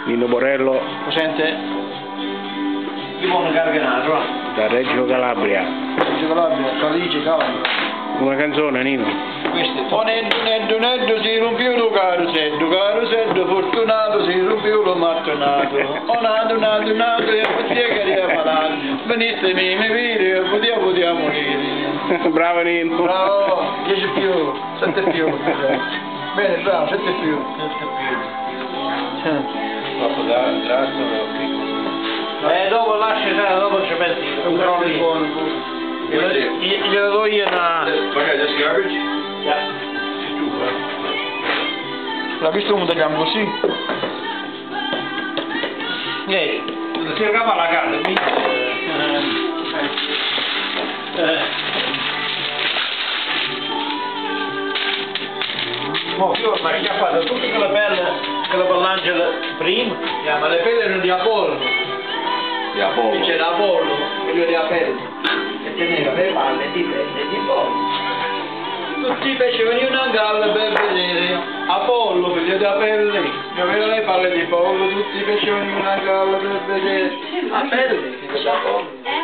Nino Borello Sente limone carbonato, va? da Reggio Calabria. Reggio Calabria, Calice, Calabria. Una canzone, Nino. Questo è neddu, si rompiu lo carosello, fortunato, si rompiu lo mattonato. Oh nato, e potia che era malato. Veniste mi vedi, potia morire. Bravo Nino. Bravo, 10 più, 7 più. Bene, bravo, 7 più. Dopo lascia stare, dopo ci pensi. Controlli buono. Glielo do io una... Okay, that's garbage? Yeah. L'ha visto come tagliamo così? Si regava la casa, quindi... Fiore, ma che ha fatto? Tutta quella pellangela prima, ma le pelle erano di Apollo. Di Apollo. C'era Apollo, quello di Apello, che teneva le palle di pelle e di pollo. Tutti i pesci venivano a galla per vedere Apollo, figlio di Apelle, che aveva le palle di pollo, tutti i pesci venivano a galla per vedere Apelle, figlio di Apollo.